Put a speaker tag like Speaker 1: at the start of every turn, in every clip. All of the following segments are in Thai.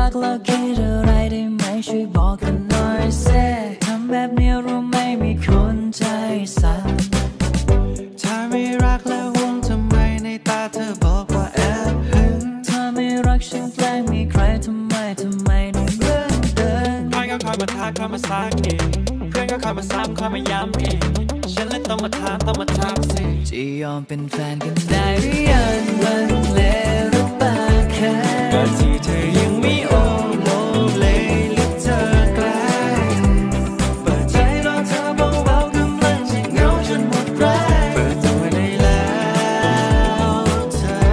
Speaker 1: กแล้วคิดอะไรได้ไหมช่วยบอกกันหน่อยเซ่ทำแบบนี้รู้ไหมมีคนใจสั่น
Speaker 2: ถ้าไม่รักแล้วห่วงทำไมในตาเธอบอกว่าแอบหึง
Speaker 1: ถ้าไม่รักฉันแกล้งมีใครทำไมในเรื่องเดิม
Speaker 2: ใครก็คอยมาทักคอยมาซักอีกเพื่อนก็คอยมาซ้ำคอยมาย้ำอีกฉันเลยต้องมาถามสิ
Speaker 1: จะยอมเป็นแฟนกันได้หรือยังมันเลวหรือเปล่าแค่
Speaker 2: ก็ที่เธอยังไม่โอโลเลหรือเธอแกล้งเปิดใจรอเธอเบาๆกำลังจะเหงาจนหมดแรงเปิดตัวได้แล้วเธอ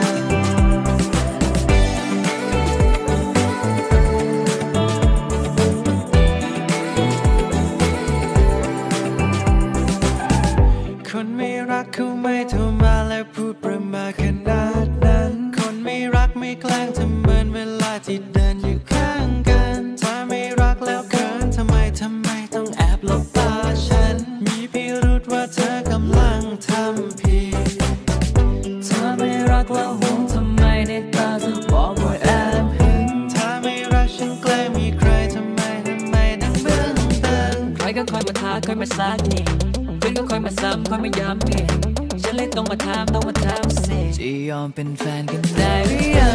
Speaker 2: คนไม่รักเขาไม่โทรมาแล้วพูดประมาขนาดนั้นคนไม่รักไม่แกล้งทำเหมือนเวลาที่เดินอยู่ข้างกันถ้าไม่รักแล้วเขินทำไมต้องแอบหลบตาฉันมีพิรุธว่าเธอกำลังทำผิด
Speaker 1: ถ้าไม่รักแล้วห่วงทำไมในตาเธอบอกว่าแอบหึง
Speaker 2: ถ้าไม่รักฉันแกล้งมีใครทำไมดังเบื้องตึง
Speaker 1: ใครก็คอยมาท้าคอยมาซักนี่เพื่อนก็คอยมาซ้ำคอยมาย้ำอีกฉันเลยต้องมาถามสิจะยอมเป็นแฟนกันได้หรือยั